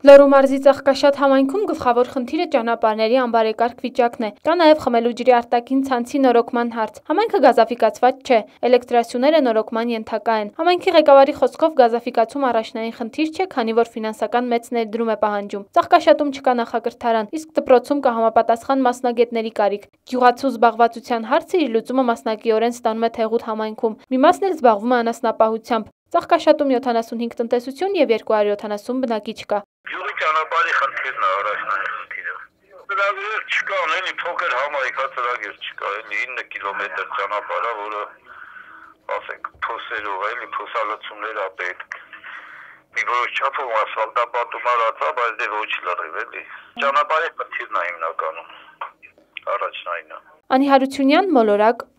Լոռու մարզի Ծաղկաշատ համայնքում գլխավոր խնդիրը ճանապարհների անբարեկարգ վիճակն է։ Կա նաև խմելու ջրի արտաքին ցանցի նորոգման հարց։ Համայնքը գազաֆիկացված չէ, էլեկտրասյուները նորոգման ենթակա են։ Համայնքի ղեկավարի խոսքով գազաֆիկացում առաջնային խնդիր չէ, քանի որ ֆինանսական մեծ ներդրում է պահանջում։ Ծաղկաշատում չկա նախակրթարան, իսկ դպրոցում կա համապատասխան մասնագետների կարիք։ Գյուղացու զբաղվածության հարցը իր լուծումը մասնակիորեն ստանում է Թեղուտ համայնքում։ Մի մասն էլ զբաղվում է անասնապահությամբ։ Ծաղկաշատում 75 տնտեսություն եւ 270 բնակիչ կա։ Գյուղի ճանապարհի խնդիրն է առաջնային խնդիրը։ Ծրագիր չկա, էլի փոքր համայնքա ծրագիր չկա, էլի 9 կիլոմետր ճանապարհ է, որը ասենք փոսերով էլի փոսալցումներ է պետք։ Մի որոշ չափով ասֆալտապատում արածա, բայց դե ոչ լրիվ էլի։ Ճանապարհի խնդիրն է հիմնականում առաջնայինը։ Անի Հարությունյան, Մոլորակ,